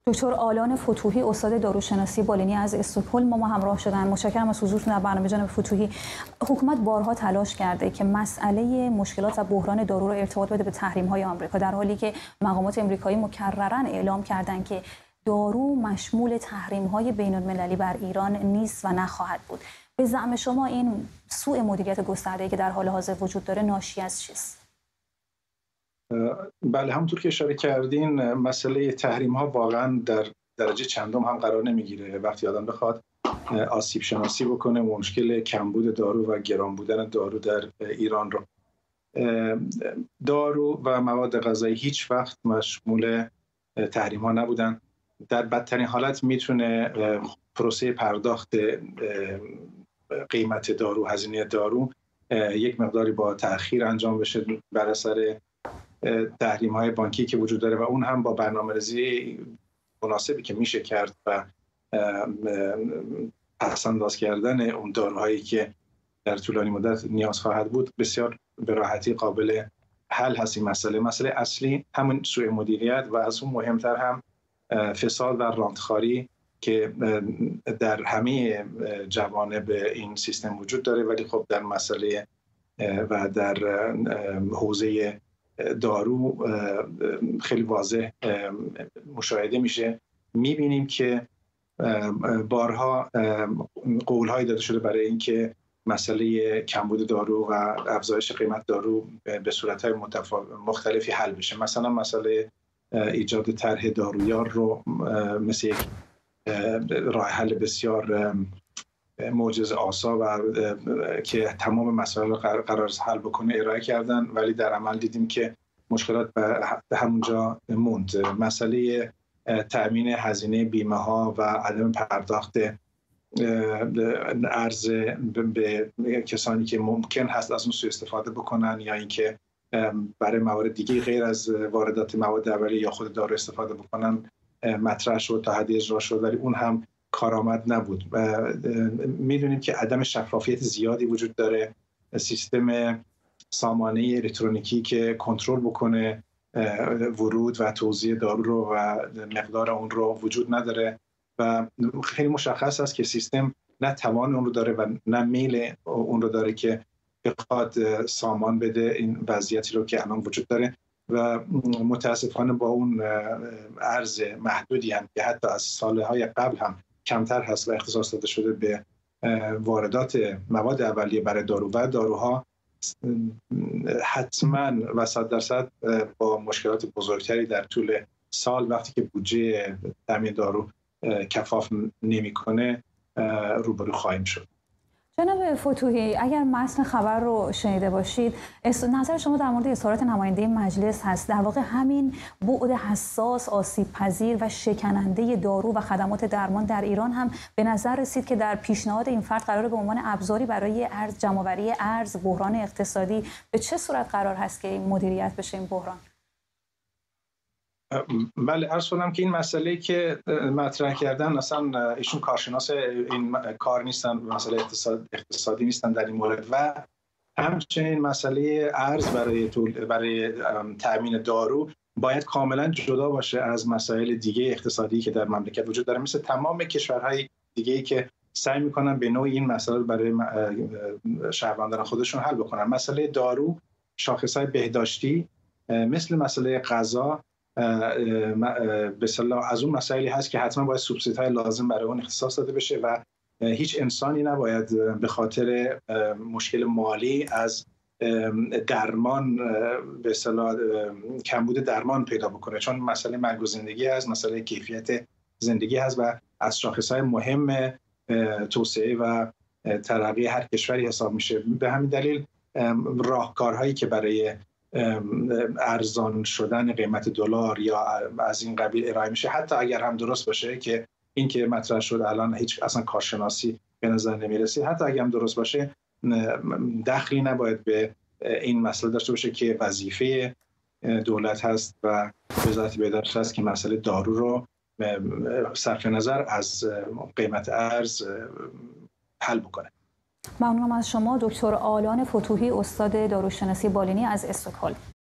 دکتر آلان فتوحی، استاد داروشناسی بالینی از استکهلم ما همراه شدن. متشکرم از حضورتون در برنامه جناب فتوحی. حکومت بارها تلاش کرده که مسئله مشکلات و بحران دارو رو ارتباط بده به تحریم‌های آمریکا، در حالی که مقامات آمریکایی مکرراً اعلام کردند که دارو مشمول تحریم‌های بین‌المللی بر ایران نیست و نخواهد بود. به زعم شما این سوء مدیریت گسترده‌ای که در حال حاضر وجود داره ناشی از چیست؟ بله، همونطور که اشاره کردین مسئله تحریم ها واقعا در درجه چندم هم قرار نمیگیره. وقتی آدم بخواد آسیب شناسی بکنه مشکل کمبود دارو و گران بودن دارو در ایران رو، دارو و مواد غذایی هیچ وقت مشمول تحریم ها نبودن. در بدترین حالت میتونه پروسه پرداخت قیمت دارو، هزینه دارو یک مقداری با تأخیر انجام بشه بر اثر تحریم‌های بانکی که وجود داره و اون هم با برنامه‌ریزی مناسبی که میشه کرد و پس‌انداز کردن اون داروهایی که در طولانی مدت نیاز خواهد بود بسیار به راحتی قابل حل هست. این مسئله اصلی همون سوء مدیریت و از اون مهمتر هم فساد و رانتخواری که در همه جوانب این سیستم وجود داره، ولی خب در مسئله و در حوزه دارو خیلی واضح مشاهده میشه. میبینیم که بارها قولهایی داده شده برای اینکه مسئله کمبود دارو و افزایش قیمت دارو به صورتهای مختلفی حل بشه. مثلا مسئله ایجاد طرح دارویار رو مثل یک راه حل بسیار معجزه آسا و که تمام مسائل رو قرار حل بکنه ارائه کردن، ولی در عمل دیدیم که مشکلات به همونجا موند. مسئله تأمین هزینه بیمه ها و عدم پرداخت ارز به کسانی که ممکن هست از اون سوء استفاده بکنن یا اینکه برای موارد دیگه غیر از واردات مواد اولیه یا خود دارو استفاده بکنن مطرح شد، تا حدی اجرا شد، ولی اون هم کارآمد نبود. میدونیم که عدم شفافیت زیادی وجود داره. سیستم سامانه الکترونیکی که کنترل بکنه ورود و توزیع دارو رو و مقدار اون رو وجود نداره و خیلی مشخص است که سیستم نه توان اون رو داره و نه میل اون رو داره که بخواد سامان بده این وضعیتی رو که الان وجود داره و متاسفانه با اون ارز محدودی هم که حتی از سالهای قبل هم کمتر هست و اختصاص داده شده به واردات مواد اولیه برای دارو و داروها، حتما و 100% با مشکلات بزرگتری در طول سال وقتی که بودجه تامین دارو کفاف نمیکنه روبرو خواهیم شد. جناب فتوحی، اگر متن خبر رو شنیده باشید، نظر شما در مورد اظهارات نماینده مجلس هست؟ در واقع همین بعد حساس، آسیب پذیر و شکننده دارو و خدمات درمان در ایران هم به نظر رسید که در پیشنهاد این فرد قرار به عنوان ابزاری برای جمع‌آوری ارز، بحران اقتصادی، به چه صورت قرار هست که این مدیریت بشه این بحران؟ بله، عرض کنم که این مسئله که مطرح کردن اصلا ایشون کارشناس این کار نیستن، مسئله اقتصادی نیستن در این مورد و همچنین مسئله ارز برای تامین دارو باید کاملا جدا باشه از مسائل دیگه اقتصادی که در مملکت وجود داره، مثل تمام کشورهای دیگه‌ای که سعی میکنن به نوعی این مسائل برای شهروندان خودشون حل بکنن. مسئله دارو، شاخصهای بهداشتی مثل مسئله غذا به اصطلاح از اون مسائلی هست که حتما باید سوبسیدهای لازم برای اون اختصاص داده بشه و هیچ انسانی نباید به خاطر مشکل مالی از درمان به اصطلاح کمبود درمان پیدا بکنه، چون مسئله مرگ و زندگی هست، مسئله کیفیت زندگی هست و از شاخصهای مهم توسعه و ترقی هر کشوری حساب میشه. به همین دلیل راهکارهایی که برای ارزان شدن قیمت دلار یا از این قبیل ارائه میشه، حتی اگر هم درست باشه که این که مطرح شد الان هیچ اصلا کارشناسی به نظر نمیرسه، حتی اگر هم درست باشه دخلی نباید به این مسئله داشته باشه که وظیفه دولت هست و وزارت بهداشت هست که مسئله دارو رو صرف نظر از قیمت ارز حل بکنه. ممنونم از شما دکتر آلان فتوحی، استاد داروشناسی بالینی از استکهلم.